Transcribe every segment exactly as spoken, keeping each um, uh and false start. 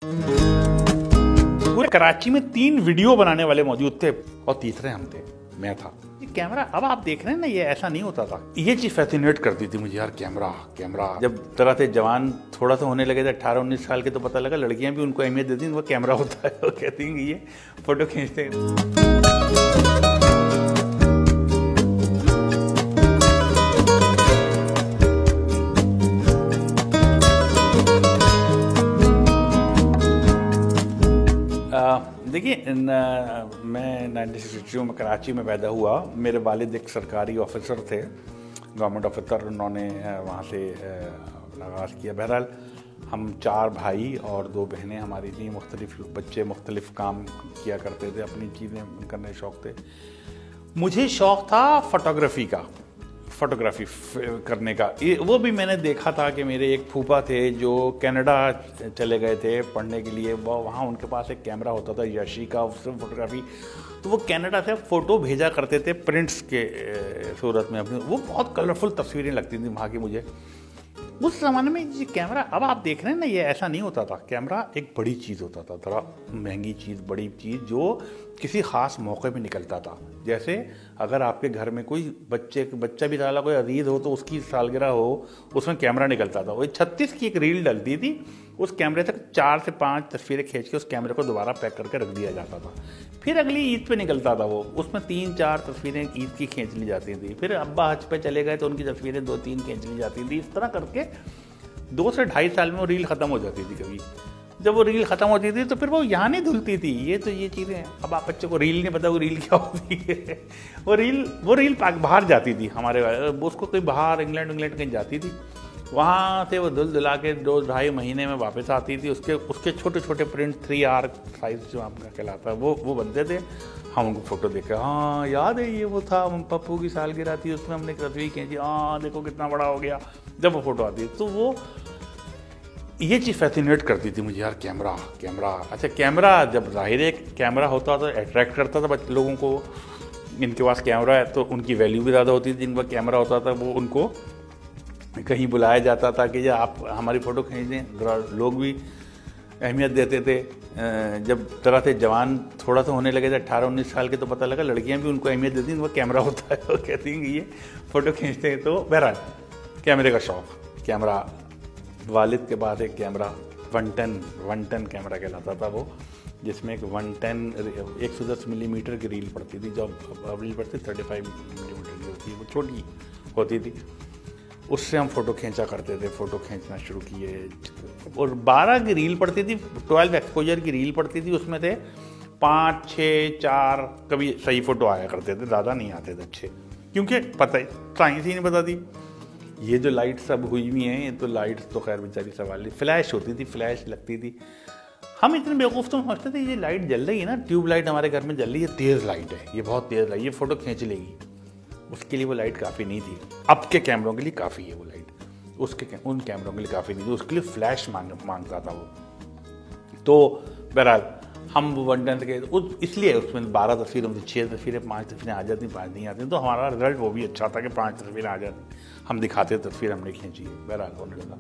पूरे कराची में तीन वीडियो बनाने वाले मौजूद थे और तीसरे हम थे, मैं था। ये कैमरा अब आप देख रहे हैं ना, ये ऐसा नहीं होता था। ये चीज फैसिनेट करती थी मुझे यार, कैमरा कैमरा जब तरह से जवान थोड़ा सा होने लगे थे, अठारह उन्नीस साल के, तो पता लगा लड़कियां भी उनको अहमियत देती हैं। वो कैमरा होता है, वो कहती हैं कि ये फोटो खींचते हैं। देखिए, मैं नाइनटीन सिक्सटी टू में कराची में पैदा हुआ। मेरे वालिद एक सरकारी ऑफिसर थे, गवर्नमेंट ऑफिसर। उन्होंने वहाँ से अपना आगाज़ किया। बहरहाल हम चार भाई और दो बहनें हमारी थी। मुख्तलिफ बच्चे मुख्तलिफ काम किया करते थे, अपनी चीज़ें करने शौक़ थे। मुझे शौक़ था फ़ोटोग्राफ़ी का, फ़ोटोग्राफ़ी करने का। ये वो भी मैंने देखा था कि मेरे एक फूफा थे जो कनाडा चले गए थे पढ़ने के लिए। वो वहाँ उनके पास एक कैमरा होता था याशी का, उससे फ़ोटोग्राफ़ी। तो वो कनाडा से फ़ोटो भेजा करते थे प्रिंट्स के सूरत में अपनी। वो बहुत कलरफुल तस्वीरें लगती थी वहाँ की मुझे। उस ज़माने में ये कैमरा अब आप देख रहे हैं ना, ये ऐसा नहीं होता था। कैमरा एक बड़ी चीज़ होता था, थोड़ा महंगी चीज़, बड़ी चीज़ जो किसी ख़ास मौके पे निकलता था। जैसे अगर आपके घर में कोई बच्चे बच्चा भी डाला, कोई अजीज़ हो, तो उसकी सालगिरह हो, उसमें कैमरा निकलता था। वो छत्तीस की एक रील डलती थी, उस कैमरे तक चार से पाँच तस्वीरें खींच के उस कैमरे को दोबारा पैक करके रख दिया जाता था। फिर अगली ईद पे निकलता था वो, उसमें तीन चार तस्वीरें ईद की खींच ली जाती थी। फिर अब्बा हज पे चले गए तो उनकी तस्वीरें दो तीन खींच ली जाती थी। इस तरह करके दो से ढाई साल में वो रील ख़त्म हो जाती थी। कभी जब वो रील ख़त्म होती थी तो फिर वो यहाँ नहीं धुलती थी। ये तो ये चीज़ें अब आप बच्चे को रील नहीं पता वो रील क्या होती है। वो रील वो रील पाक बाहर जाती थी हमारे, उसको कोई बाहर इंग्लैंड इंग्लैंड कहीं जाती थी, वहाँ से वो धुल धुला के दो ढाई महीने में वापस आती थी। उसके उसके छोटे छोटे प्रिंट थ्री आर साइज जो आपका कहलाता है वो वो बनते थे। हम उनको फ़ोटो देखे, हाँ याद है ये वो था, पप्पू की सालगिरह थी, उसमें हमने एक तस्वीर खींची, हाँ देखो कितना बड़ा हो गया। जब वो फ़ोटो आती तो वो ये चीज़ फैसिनेट करती थी मुझे यार, कैमरा कैमरा अच्छा कैमरा जब ज़ाहिर है कैमरा होता तो अट्रैक्ट करता था बच्चे लोगों को। इनके पास कैमरा है तो उनकी वैल्यू भी ज़्यादा होती थी। जिनका कैमरा होता था वो उनको कहीं बुलाया जाता था कि आप हमारी फ़ोटो खींच दें। लोग भी अहमियत देते थे। जब तरह से जवान थोड़ा सा होने लगे थे, अठारह उन्नीस साल के, तो पता लगा लड़कियां भी उनको अहमियत देती हैं। वो कैमरा होता है, वो कहती हैं कि ये फ़ोटो खींचते हैं। तो बहरहाल कैमरे का शौक़, कैमरा वालिद के पास एक camera one ten one ten camera कहलाता था वो, जिसमें एक वन टेन एक सौ दस मिलीमीटर की रील पड़ती थी। जो अब रील पड़ती थर्टी फाइव मिलीमीटर की होती है, वो छोटी होती थी। उससे हम फ़ोटो खींचा करते थे, फ़ोटो खींचना शुरू किए। और बारह की रील पड़ती थी, ट्वेल्व एक्सपोजर की रील पड़ती थी। उसमें थे पाँच छः चार कभी सही फ़ोटो आया करते थे, ज़्यादा नहीं आते थे अच्छे, क्योंकि पता ही साइंस ही नहीं बताती। ये जो लाइट सब हुई हुई हैं, ये तो लाइट्स तो खैर बेचारी सवाल नहीं, फ्लैश होती थी, फ्लैश लगती थी। हम इतने बेवकूफ़ तो समझते थे ये लाइट जल रही है ना, ट्यूब लाइट हमारे घर में जल रही है, तेज़ लाइट है, ये बहुत तेज़ लाइट, ये फ़ोटो खींच लेगी। उसके लिए वो लाइट काफ़ी नहीं थी। अब के कैमरों के लिए काफ़ी है वो लाइट, उसके उन कैमरों के लिए काफ़ी नहीं थी। उसके लिए फ्लैश मांग मांगता था वो। तो बहरहाल हम वो वन टेंथ के उस इसलिए उसमें बारह तस्वीरें होती, छः तस्वीरें पाँच तस्वीरें आ जाती, पाँच नहीं आती। तो हमारा रिजल्ट वो भी अच्छा था कि पाँच तस्वीरें आ जाती, हम दिखाते तस्वीर हमने खींची है। बहरहाल होने लगा।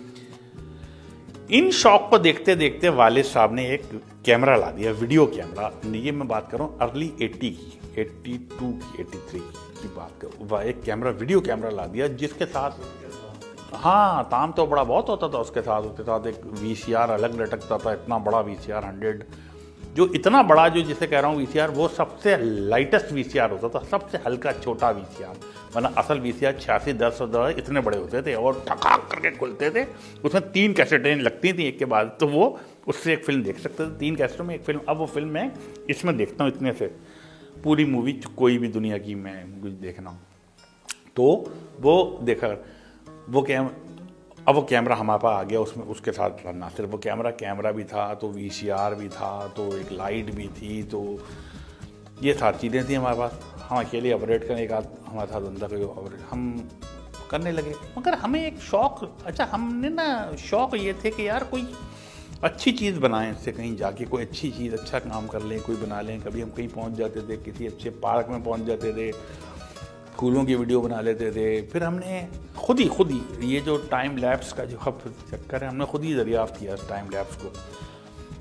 इन शौक को देखते देखते वालिद साहब ने एक कैमरा ला दिया, वीडियो कैमरा। ये मैं बात कर रहा हूँ अर्ली एट्टी की, एट्टी टू की, एट्टी थ्री की बात करूँ। एक कैमरा, वीडियो कैमरा ला दिया, जिसके साथ हाँ ताम तो बड़ा बहुत होता था। उसके साथ उसके साथ एक वी सी आर अलग लटकता था, इतना बड़ा वी सी आर हंड्रेड, जो इतना बड़ा जो जिसे कह रहा हूँ वी सी आर, वो सबसे लाइटेस्ट वी सी आर होता था, सबसे हल्का छोटा वी सी आर। वरना असल वी सी आर छियासी दस और इतने बड़े होते थे और ठकाक करके खुलते थे। उसमें तीन कैसेटें लगती थी एक के बाद, तो वो उससे एक फिल्म देख सकते थे, तीन कैसेटों में एक फिल्म। अब वो फिल्म मैं इसमें देखता हूँ इतने से, पूरी मूवी कोई भी दुनिया की मैं कुछ देखना हूँ तो वो देखा। वो कैम अब वो कैमरा हमारे पास आ गया, उसमें उसके साथ ना सिर्फ वो कैमरा कैमरा भी था, तो वी सी आर भी था, तो एक लाइट भी थी, तो ये सारी चीज़ें थी हमारे पास। हम अकेले ऑपरेट करें, एक आध हमारे साथ बंदा कोई ऑपरेट हम करने लगे। मगर हमें एक शौक़, अच्छा हमने ना शौक़ ये थे कि यार कोई अच्छी चीज़ बनाएं, इससे कहीं जाके कोई अच्छी चीज़, अच्छा काम कर लें, कोई बना लें। कभी हम कहीं पहुंच जाते थे, किसी अच्छे पार्क में पहुंच जाते थे, फूलों की वीडियो बना लेते थे। फिर हमने खुद ही खुद ही ये जो टाइम लैप्स का जो अब चक्कर है, हमने खुद ही दरियाफ्त किया इस टाइम लैप्स को।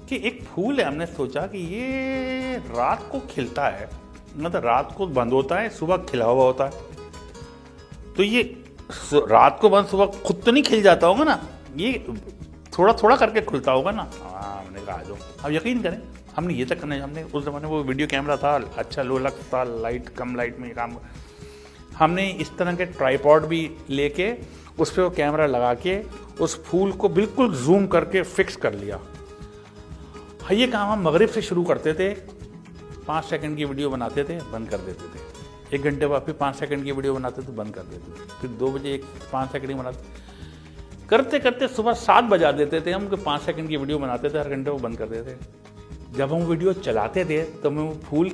कि एक फूल है, हमने सोचा कि ये रात को खिलता है, मतलब रात को बंद होता है, सुबह खिला हुआ होता है, तो ये रात को बंद सुबह खुद तो नहीं खिल जाता होगा ना, ये थोड़ा थोड़ा करके खुलता होगा ना। हाँ, हमने कहा जो अब यकीन करें, हमने ये तक करना, हमने उस ज़माने वो वीडियो कैमरा था, अच्छा लो लक्स था, लाइट कम लाइट में काम, हमने इस तरह के ट्राईपॉड भी लेके उस पर वो कैमरा लगा के उस फूल को बिल्कुल जूम करके फिक्स कर लिया। ये काम हम मगरिब से शुरू करते थे, पाँच सेकंड की वीडियो बनाते थे, बंद कर देते थे। एक घंटे बाद फिर पाँच सेकंड की वीडियो बनाते थे, बंद कर देते थे। फिर दो बजे एक पाँच सेकंड की बनाते, करते करते सुबह सात बजा देते थे हम, कि पाँच सेकंड की वीडियो बनाते थे, हर घंटे वो बंद कर देते थे। जब हम वीडियो चलाते थे तो हमें वो फूल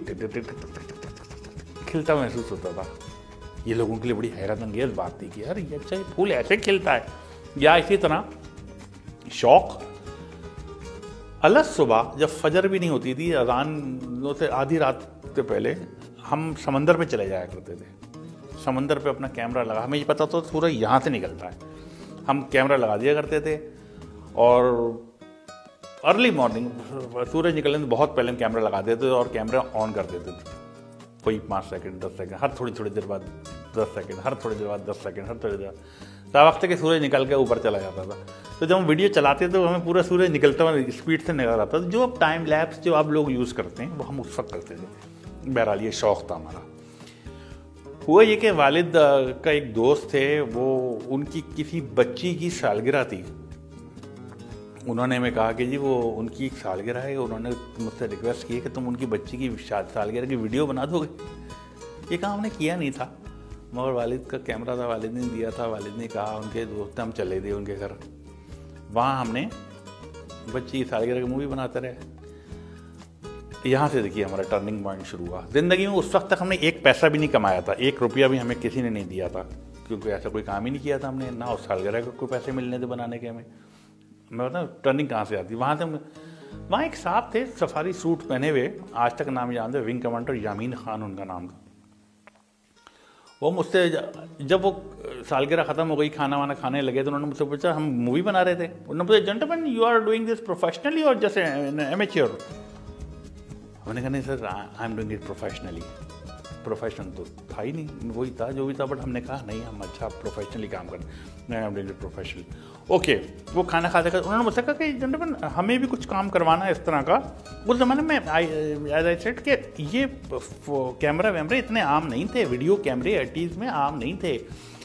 खिलता महसूस होता था। ये लोगों के लिए बड़ी हैरत अंगेज बात थी कि यार ये अच्छा ये फूल ऐसे खिलता है। या इसी तरह शौक, अलग सुबह जब फजर भी नहीं होती थी, अजान से आधी रात से पहले हम समंदर पे चले जाया करते थे। समंदर पे अपना कैमरा लगा, हमें ये पता तो सूरज यहाँ से निकलता है, हम कैमरा लगा दिया करते थे और अर्ली मॉर्निंग सूरज निकलने से बहुत पहले हम कैमरा लगा देते थे और कैमरा ऑन कर देते थे। कोई पाँच सेकंड दस सेकंड, हर थोड़ी थोड़ी देर बाद दस सेकंड, हर थोड़ी देर बाद दस सेकंड, हर थोड़ी देर बाद वक्त के सूरज निकल के ऊपर चला जाता था। तो जब हम वीडियो चलाते थे तो हमें पूरा सूरज निकलता हुआ स्पीड से निकल आता था। जो अब टाइम लैप्स जो आप लोग यूज़ करते हैं वो हम उस वक्त करते थे। बहरहाल ये शौक़ था हमारा। हुआ ये कि वालिद का एक दोस्त थे, वो उनकी किसी बच्ची की सालगिरह थी। उन्होंने हमें कहा कि जी वो उनकी एक सालगिरह है, उन्होंने मुझसे रिक्वेस्ट की कि तुम उनकी बच्ची की सालगिरह की वीडियो बना दोगे। ये काम हमने किया नहीं था, मगर वालिद का कैमरा था, वालिद ने दिया था। वालिद ने कहा, उनके दोस्त हम चले गए उनके घर, वहाँ हमने बच्ची की सालगिरह की मूवी बनाते रहे। यहाँ से देखिए हमारा टर्निंग पॉइंट शुरू हुआ ज़िंदगी में। उस वक्त तक हमने एक पैसा भी नहीं कमाया था, एक रुपया भी हमें किसी ने नहीं दिया था, क्योंकि ऐसा कोई काम ही नहीं किया था हमने, ना उस सालगिरह को कोई पैसे मिलने थे बनाने के हमें। मैं बताऊँ टर्निंग कहाँ से आती, वहाँ से वहाँ एक साहब थे सफारी सूट पहने हुए, आज तक नाम याद है, विंग कमांडर यामीन खान उनका नाम था। वो मुझसे जब वो सालगिरह ख़त्म हो गई, खाना वाना खाने लगे, तो उन्होंने मुझसे पूछा, हम मूवी बना रहे थे, उन्होंने पूछा gentleman you are doing this professionally और जैसे एमेच्योर। मैंने कहा नहीं sir, I am doing it professionally. Profession तो था ही नहीं, वही था जो भी था, बट हमने कहा नहीं हम अच्छा प्रोफेशनली काम कर रहे हैं, I am doing it professionally. Okay, वो खाना खाते खाते उन्होंने मुझसे कहा कि जेंटलमैन हमें भी कुछ काम करवाना है इस तरह का। उस ज़माने में आई एज आई सेड कि ये कैमरा वैमरे इतने आम नहीं थे, वीडियो कैमरे एटीज़ में आम नहीं थे।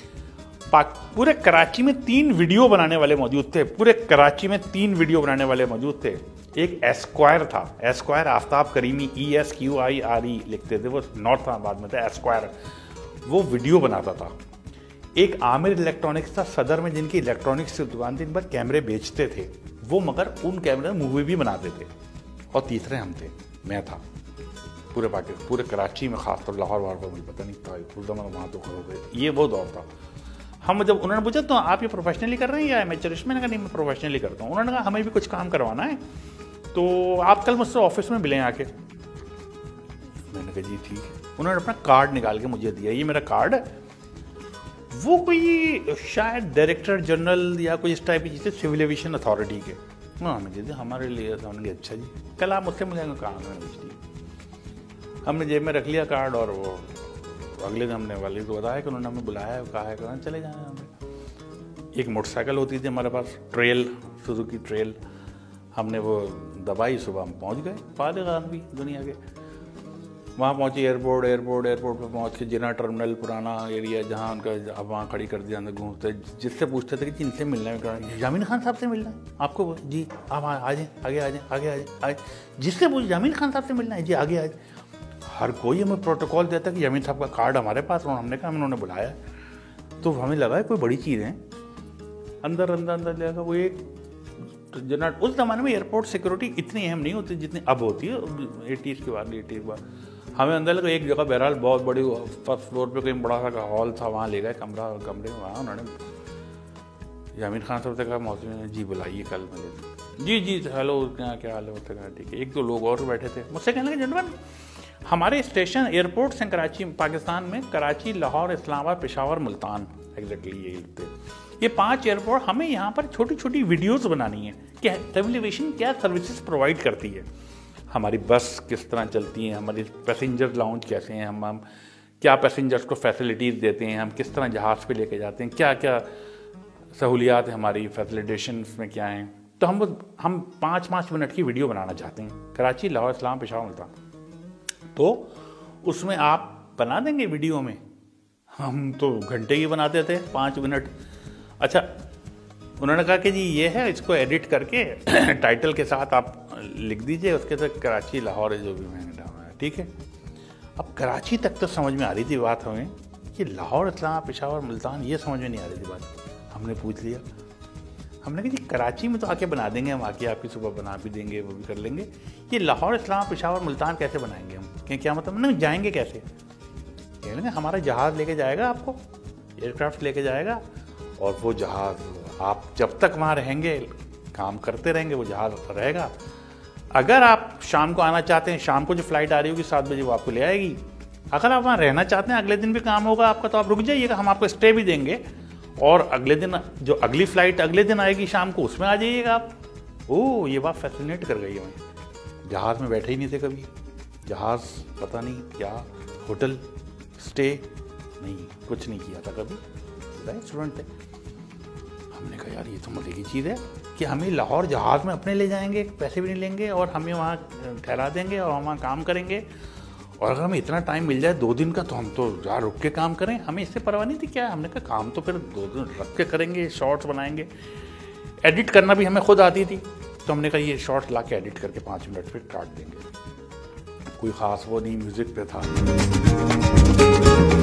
पूरे कराची में तीन वीडियो बनाने वाले मौजूद थे, पूरे कराची में तीन वीडियो बनाने वाले मौजूद थे। एक एस्क्वायर था, esquire Aftab Karimi, E S Q U I R लिखते थे, वो नॉर्थ आबाद में था एस्क्वायर, वो वीडियो बनाता था। एक आमिर इलेक्ट्रॉनिक्स था सदर में, जिनकी इलेक्ट्रॉनिक्स की दुकान थी, इन पर कैमरे बेचते थे वो, मगर उन कैमरे में मूवी भी बनाते थे। और तीसरे हम थे, मैं था। पूरे पाकिस्तान, पूरे कराची में, खासतौर लाहौर वाहौर का मुझे पता नहीं था, उस समय वहाँ तो खड़े थे। ये वो दौर था। हम जब उन्होंने पूछा तो आप ये प्रोफेशनली कर रहे हैं या एमेच्योरिश, मैंने कहा नहीं मैं प्रोफेशनली करता हूँ। उन्होंने कहा हमें भी कुछ काम करवाना है, तो आप कल मुझसे ऑफिस में मिलें आके। मैंने कहा जी ठीक है। उन्होंने अपना कार्ड निकाल के मुझे दिया, ये मेरा कार्ड है। वो कोई शायद डायरेक्टर जनरल या कोई इस टाइप की चीज़ें सिविल एविएशन अथॉरिटी के, उन्होंने दे दिया हमारे लिए। उन्होंने अच्छा जी कल आप मुझसे मिलेंगे, कहाँ में। हमने जेब में रख लिया कार्ड, और वो अगले दिन हमने वाले को बताया कि उन्होंने हमें बुलाया, कहा है कहा चले जाए हमें। एक मोटरसाइकिल होती थी हमारे पास, ट्रेल, सुजुकी ट्रेल, हमने वो दबाई, सुबह हम पहुंच गए फारिग आदमी दुनिया के। वहाँ पहुँचे एयरपोर्ट एयरपोर्ट एयरपोर्ट पर पहुँच के जिना टर्मिनल, पुराना एरिया जहाँ उनका, अब वहाँ खड़ी कर दिया, अंदर घूमते, जिससे पूछते थे कि इनसे मिलना है, यामीन खान साहब से मिलना है आपको, जी आप आ जाएँ, आगे आ जाएँ, आगे आ जाएँ, आए जिससे पूछ यामीन खान साहब से मिलना है, जी आगे आ जाए। हर कोई हमें प्रोटोकॉल देता कि यामीन साहब का कार्ड हमारे पास, और हमने कहा उन्होंने बुलाया, तो हमें लगा कोई बड़ी चीज़ है। अंदर अंदर अंदर लगा वो एक जना। उस ज़माने में एयरपोर्ट सिक्योरिटी इतनी अहम नहीं होती जितनी अब होती है, एटीज़ के बाद एटीज़ के बाद। हमें अंदर लगा एक जगह, बहरहाल बहुत बड़ी, फर्स्ट फ्लोर पे कोई बड़ा सा हॉल था, वहाँ ले गए कमरा, कमरे में वहाँ उन्होंने यामीन खान साहब से कहा मौसम जी बुलाइए कल मुझे। जी जी हेलो क्या क्या हाल है, उससे कहा ठीक है। एक दो लोग और बैठे थे, मुझसे कहने लगे जेंटलमैन हमारे स्टेशन एयरपोर्ट से कराची, पाकिस्तान में कराची, लाहौर, इस्लामाबाद, पेशावर, मुल्तान, एग्जैक्टली यही लिखते, ये पांच एयरपोर्ट हमें यहाँ पर छोटी छोटी वीडियोस बनानी है कि सिविल एविएशन क्या सर्विसेज प्रोवाइड करती है, हमारी बस किस तरह चलती है, हमारी पैसेंजर लाउंज कैसे हैं, हम हम क्या पैसेंजर्स को फैसिलिटीज़ देते हैं, हम किस तरह जहाज़ पे लेके जाते हैं, क्या क्या सहूलियात है हमारी फैसिलिटेशन में क्या हैं। तो हम हम पाँच पाँच मिनट की वीडियो बनाना चाहते हैं, कराची, लाहौर, इस्लाम, पेशावर, मुल्तान। तो उसमें आप बना देंगे वीडियो में, हम तो घंटे की बनाते थे पाँच मिनट। अच्छा, उन्होंने कहा कि जी ये है, इसको एडिट करके टाइटल के साथ आप लिख दीजिए, उसके साथ कराची, लाहौर जो भी मैंने डाला है, ठीक है। अब कराची तक तो समझ में आ रही थी बात हमें, कि लाहौर, इस्लाम, पेशावर, मुल्तान ये समझ में नहीं आ रही थी बात। हमने पूछ लिया, हमने कहा जी कराची में तो आके बना देंगे हम, आके आपकी सुबह बना भी देंगे, वो भी कर लेंगे, ये लाहौर, इस्लाम, पेशावर, मुल्तान कैसे बनाएंगे हम? क्या क्या मतलब नहीं, जाएंगे कैसे? कह लेंगे हमारा जहाज़ लेके जाएगा आपको, एयरक्राफ्ट लेके जाएगा, और वो जहाज़ आप जब तक वहाँ रहेंगे काम करते रहेंगे, वो जहाज़ रहेगा। अगर आप शाम को आना चाहते हैं, शाम को जो फ्लाइट आ रही होगी सात बजे, वो आपको ले आएगी। अगर आप वहाँ रहना चाहते हैं, अगले दिन भी काम होगा आपका, तो आप रुक जाइएगा, हम आपको स्टे भी देंगे, और अगले दिन जो अगली फ्लाइट अगले दिन आएगी शाम को, उसमें आ जाइएगा आप। ओह, ये बात फैसिनेट कर गई हमें। जहाज़ में बैठे ही नहीं थे कभी, जहाज़ पता नहीं क्या, होटल स्टे नहीं, कुछ नहीं किया था कभी, स्टूडेंट थे। हमने कहा यार ये तो मजे की चीज़ है कि हमें लाहौर जहाज़ में अपने ले जाएंगे, पैसे भी नहीं लेंगे, और हमें वहाँ ठहरा देंगे और हम वहाँ काम करेंगे, और अगर हमें इतना टाइम मिल जाए दो दिन का, तो हम तो जहाँ रुक के काम करें, हमें इससे परवाह नहीं थी क्या। हमने कहा काम तो फिर दो दिन रख के करेंगे, शॉर्ट्स बनाएंगे, एडिट करना भी हमें खुद आती थी, तो हमने कहा ये शॉर्ट्स ला के एडिट करके पाँच मिनट फिर काट देंगे। कोई ख़ास वो नहीं म्यूज़िक पे था।